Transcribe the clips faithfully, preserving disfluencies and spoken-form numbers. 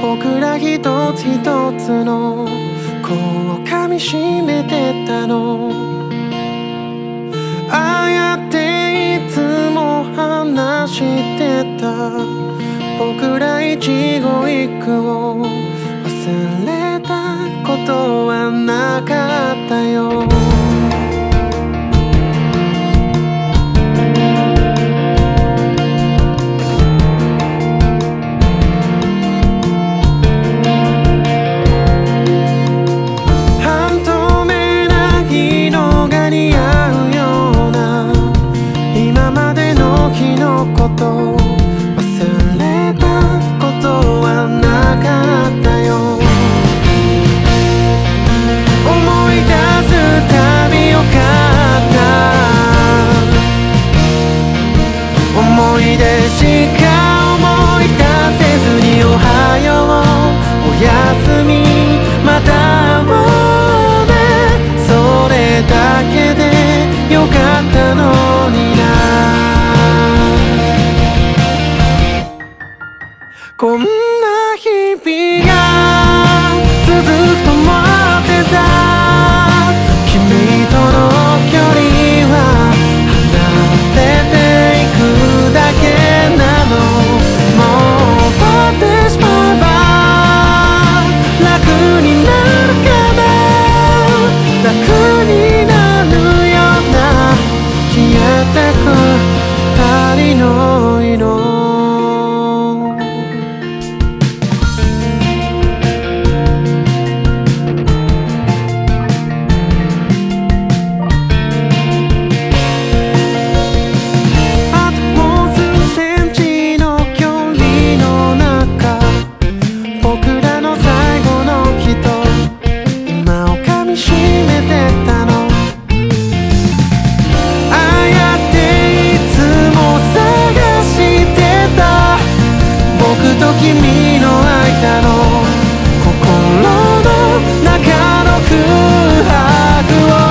僕ら一つ一つのこう噛みしめてたの。ああやっていつも話してた僕ら一期一会を忘れたことはなかったよ。こと忘れたことはなかったよ。思い出すたびよかった思い出しか思い出せずにおはようおやすみまた会おうねそれだけでよかったのにな。こんな日々が続くと思ってた君との距離は離れていくだけなの。もう終わってしまえば楽になるかな楽になるような消えてく二人の色。君の間の心の中の空白を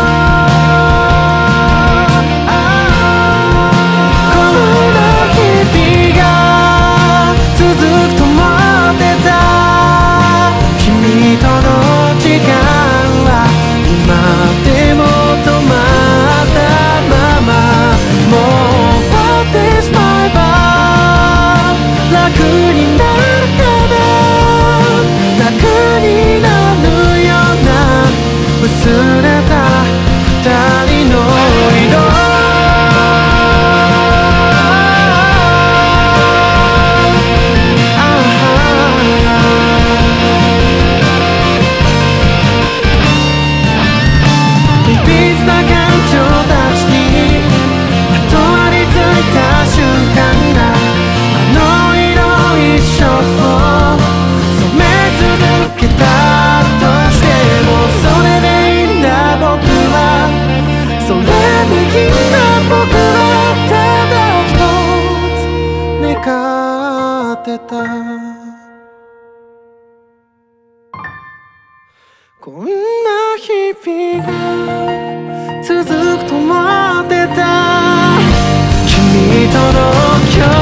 こんな日々が続くと思ってた君との時間は今でも止まったままもう終わってしまえば楽に忘れた二人の色。いびつな感情たちにまとわりついた瞬間があの色一生を染め続けたとしてもそれで僕はただ一つ願ってたこんな日々が続くと思ってた君との距離